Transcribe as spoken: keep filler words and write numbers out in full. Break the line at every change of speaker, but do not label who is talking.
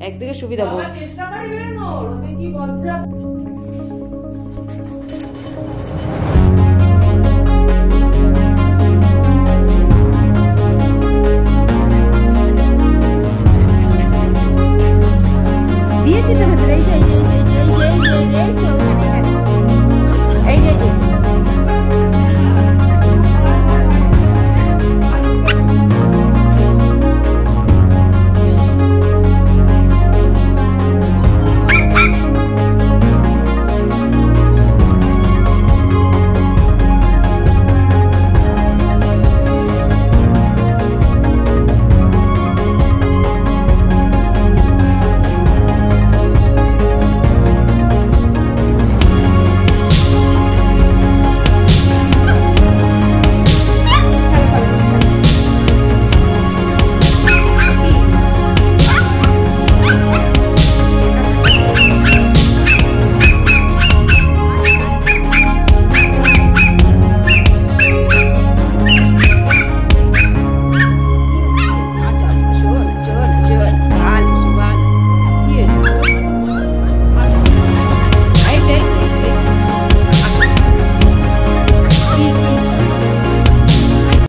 একদিকে সুবিধা বল
চেষ্টা করি বেরোনোর ওদের কি বজ্জা
দিয়েছি তো ভেতরে এই যে এই যে এই যে এই যে এই যে এই যে এই যে এই যে